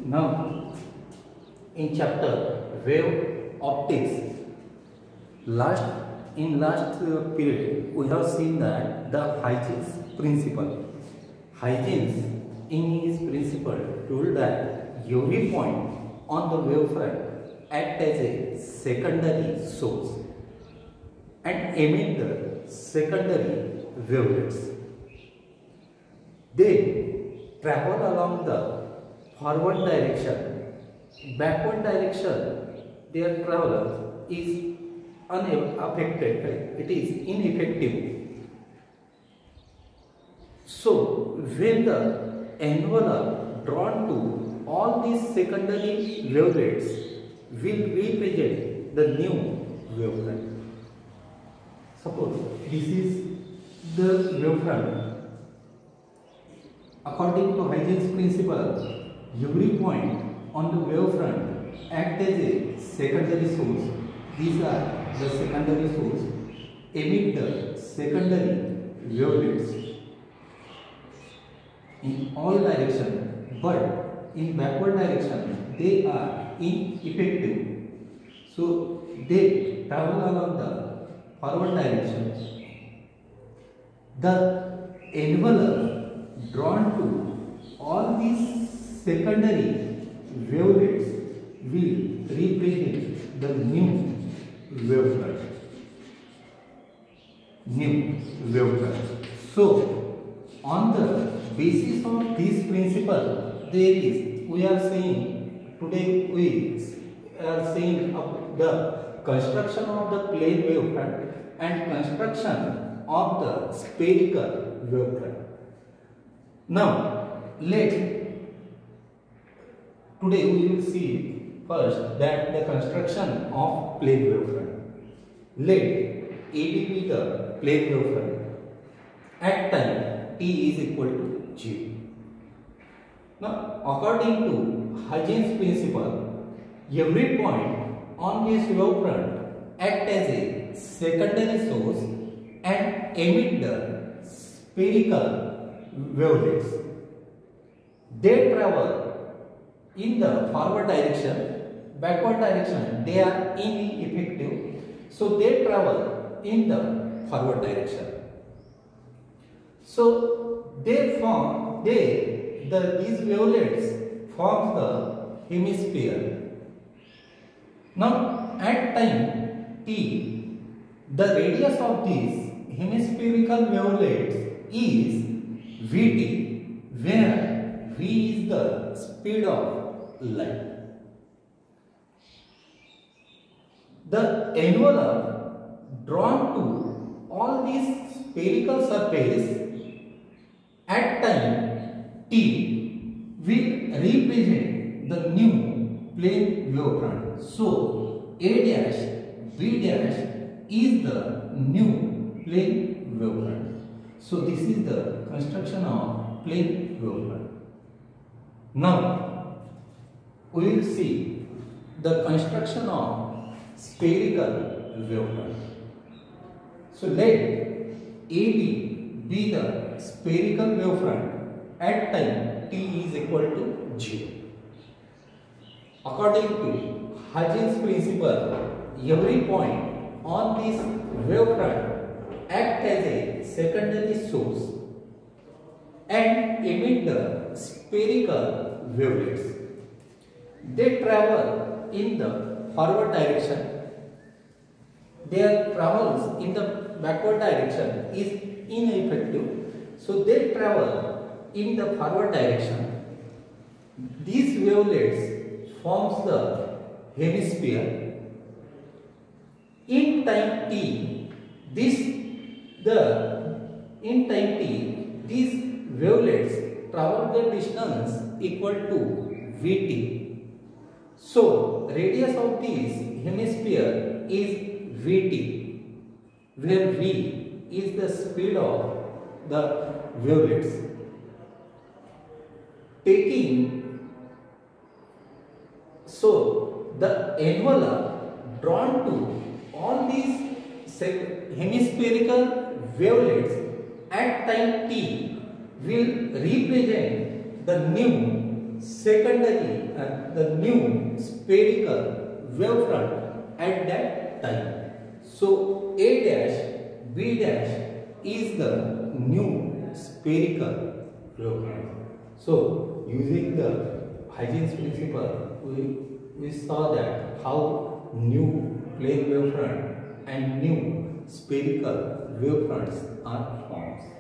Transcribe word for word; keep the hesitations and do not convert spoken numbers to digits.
Now, in chapter wave optics, last in last uh, period we have seen that the Huygens principle. Huygens in his principle told that every point on the wavefront act as a secondary source and emit the secondary wavelets. They travel along the forward direction, backward direction, their travel is unaffected, it is ineffective. So, when the envelope drawn to all these secondary wavelets will represent the new wavefront. Suppose this is the wavefront. According to Huygens principle, every point on the wavefront act as a secondary source. These are the secondary source. Emit the secondary wavelets in all directions, but in backward direction they are ineffective. So they travel along the forward direction. The envelope drawn to all these secondary wavelets will represent the new wavefront. New wavefront. So, on the basis of this principle, there is, we are saying, today we are saying of the construction of the plane wavefront and construction of the spherical wavefront. Now, let today we will see first that the construction of plane wavefront. Let A be the plane wavefront at time t is equal to zero. Now, according to Huygens principle, every point on this wavefront act as a secondary source and emit the spherical wavelets. They travel in the forward direction, backward direction they are ineffective, so they travel in the forward direction. So they form they the these wavelets forms the hemisphere. Now at time t, the radius of these hemispherical wavelets is vt, where v is the speed of light. The envelope drawn to all these spherical surface at time t will represent the new plane wavefront. So A dash B dash is the new plane wavefront. So this is the construction of plane wavefront. Now we will see the construction of spherical wavefront. So let A B be the spherical wavefront at time t is equal to zero. According to Huygens principle, every point on this wavefront act as a secondary source and emit the spherical wavelets. They travel in the forward direction. Their travels in the backward direction is ineffective, so they travel in the forward direction. These wavelets forms the hemisphere. In time t, this the in time t, these wavelets travel the distance equal to vt. So radius of this hemisphere is vt, where v is the speed of the wavelets. Taking so the envelope drawn to all these hemispherical wavelets at time t will represent the new secondary uh, the new spherical wavefront at that time. So A dash B dash is the new spherical wavefront. So using the Huygens principle, we, we saw that how new plane wavefront and new spherical wavefronts are formed.